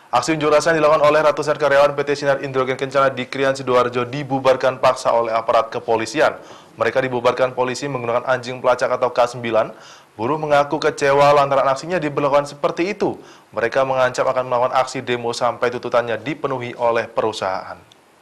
Aksi unjuk rasa yang dilakukan oleh ratusan karyawan PT Sinar Indrogen Kencana di Krian Sidoarjo dibubarkan paksa oleh aparat kepolisian. Mereka dibubarkan polisi menggunakan anjing pelacak atau K9. Buruh mengaku kecewa lantaran aksinya diberlakukan seperti itu. Mereka mengancam akan melakukan aksi demo sampai tuntutannya dipenuhi oleh perusahaan.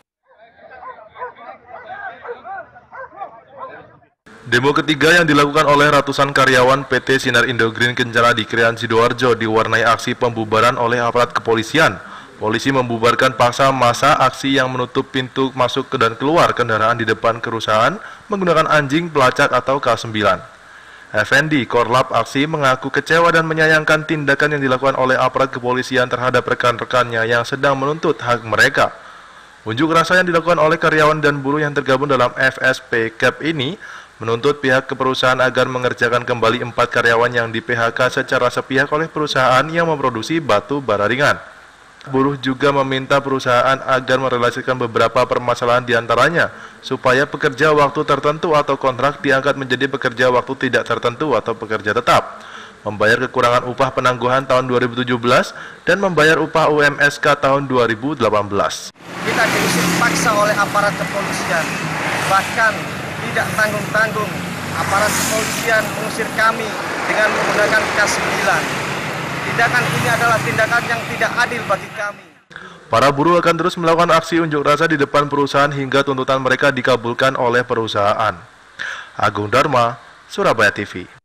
Demo ketiga yang dilakukan oleh ratusan karyawan PT Sinar Indrogen Kencana di Krian Sidoarjo diwarnai aksi pembubaran oleh aparat kepolisian. Polisi membubarkan paksa massa aksi yang menutup pintu masuk dan keluar kendaraan di depan perusahaan menggunakan anjing pelacak atau K9. Effendi, Korlap aksi, mengaku kecewa dan menyayangkan tindakan yang dilakukan oleh aparat kepolisian terhadap rekan-rekannya yang sedang menuntut hak mereka. Unjuk rasa yang dilakukan oleh karyawan dan buruh yang tergabung dalam FSP CAP ini menuntut pihak perusahaan agar mengerjakan kembali 4 karyawan yang di-PHK secara sepihak oleh perusahaan yang memproduksi batu bara ringan. Buruh juga meminta perusahaan agar merelasikan beberapa permasalahan diantaranya, supaya pekerja waktu tertentu atau kontrak diangkat menjadi pekerja waktu tidak tertentu atau pekerja tetap, membayar kekurangan upah penangguhan tahun 2017, dan membayar upah UMSK tahun 2018. Kita diusir paksa oleh aparat kepolisian, bahkan tidak tanggung-tanggung aparat kepolisian mengusir kami dengan menggunakan K9. Tindakan ini adalah tindakan yang tidak adil bagi kami. Para buruh akan terus melakukan aksi unjuk rasa di depan perusahaan hingga tuntutan mereka dikabulkan oleh perusahaan. Agung Dharma, Surabaya TV.